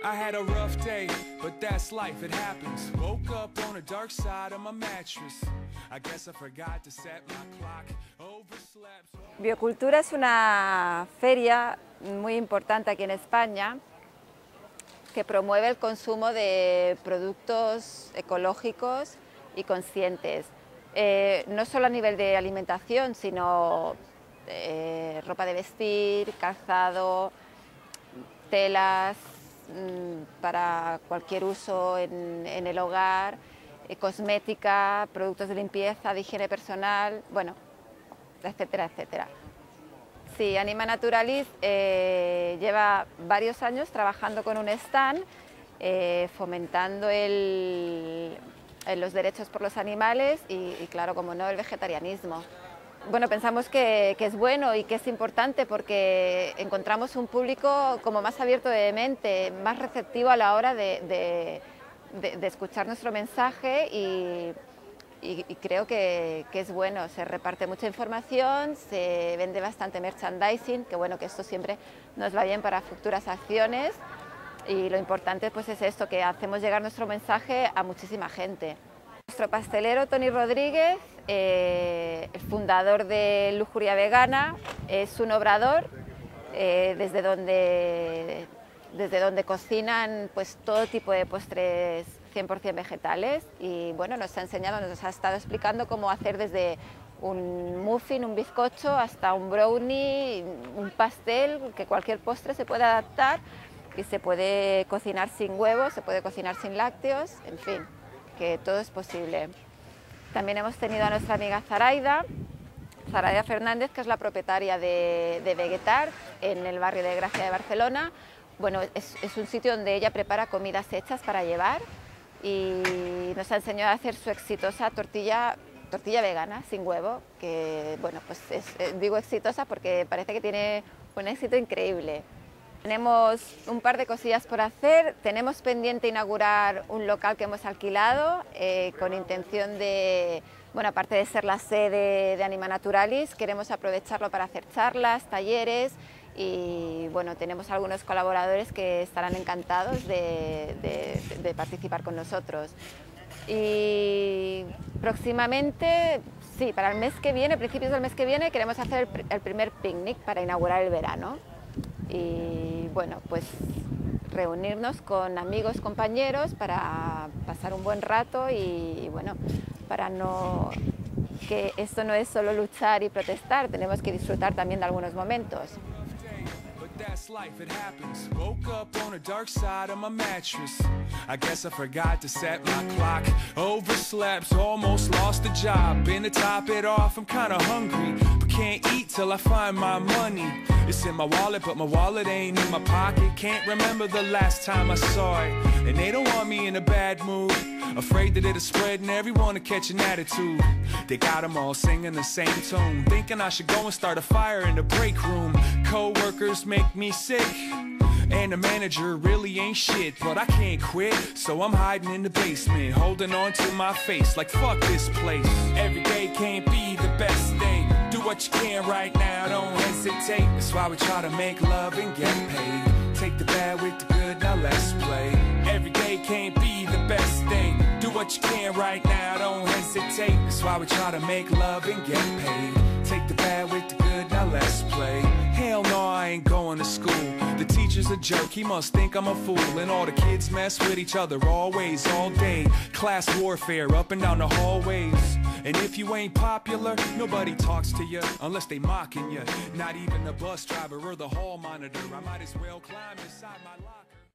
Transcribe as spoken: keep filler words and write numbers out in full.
I had a rough day, but that's life, it happens. Woke up on the dark side of my mattress. I guess I forgot to set my clock. Overslept. Biocultura es una feria muy importante aquí en España que promueve el consumo de productos ecológicos y conscientes, eh, no solo a nivel de alimentación, sino eh, ropa de vestir, calzado, telas mmm, para cualquier uso en, en el hogar, eh, cosmética, productos de limpieza, de higiene personal, bueno, etcétera, etcétera. Sí, Anima Naturalis eh, lleva varios años trabajando con un stand, eh, fomentando el, los derechos por los animales y, y, claro, como no, el vegetarianismo. Bueno, pensamos que, que es bueno y que es importante porque encontramos un público como más abierto de mente, más receptivo a la hora de, de, de, de escuchar nuestro mensaje y, y, y creo que, que es bueno. Se reparte mucha información, se vende bastante merchandising, que bueno, que esto siempre nos va bien para futuras acciones y lo importante pues es esto, que hacemos llegar nuestro mensaje a muchísima gente. Nuestro pastelero Toni Rodríguez, eh, el fundador de Lujuria Vegana, es un obrador eh, desde, donde, desde donde cocinan pues, todo tipo de postres cien por cien vegetales y bueno, nos ha enseñado, nos ha estado explicando cómo hacer desde un muffin, un bizcocho, hasta un brownie, un pastel, que cualquier postre se puede adaptar y se puede cocinar sin huevos, se puede cocinar sin lácteos, en fin, que todo es posible. También hemos tenido a nuestra amiga Zaraida, Zaraida Fernández, que es la propietaria de, de Vegetar en el barrio de Gracia de Barcelona. Bueno, es, es un sitio donde ella prepara comidas hechas para llevar y nos ha enseñado a hacer su exitosa tortilla, tortilla vegana sin huevo, que bueno, pues es, digo exitosa porque parece que tiene un éxito increíble. Tenemos un par de cosillas por hacer, tenemos pendiente inaugurar un local que hemos alquilado eh, con intención de, bueno, aparte de ser la sede de Anima Naturalis, queremos aprovecharlo para hacer charlas, talleres y bueno, tenemos algunos colaboradores que estarán encantados de, de, de participar con nosotros. Y próximamente, sí, para el mes que viene, principios del mes que viene, queremos hacer el, el primer picnic para inaugurar el verano. Y bueno, pues reunirnos con amigos, compañeros para pasar un buen rato y, y bueno, para no, que esto no es solo luchar y protestar, tenemos que disfrutar también de algunos momentos. That's life, it happens. Woke up on the dark side of my mattress. I guess I forgot to set my clock. Overslept, almost lost the job. Been to top it off, I'm kinda hungry, but can't eat till I find my money. It's in my wallet, but my wallet ain't in my pocket. Can't remember the last time I saw it. And they don't want me in a bad mood. Afraid that it'll spread and everyone will catch an attitude. They got them all singing the same tune, thinking I should go and start a fire in the break room. Co-workers make me sick, and the manager really ain't shit, but I can't quit, so I'm hiding in the basement, holding on to my face like fuck this place. Every day can't be the best day. Do what you can right now, don't hesitate. That's why we try to make love and get paid. Take the bad with the good, now let's play. Every day can't be the best day. Do what you can right now, don't hesitate. That's why we try to make love and get paid. Take the bad with the good, now let's play. Hell no, I ain't going to school. The teacher's a jerk, he must think I'm a fool. And all the kids mess with each other always, all day. Class warfare up and down the hallways. And if you ain't popular, nobody talks to you unless they mocking you. Not even the bus driver or the hall monitor. I might as well climb inside my locker.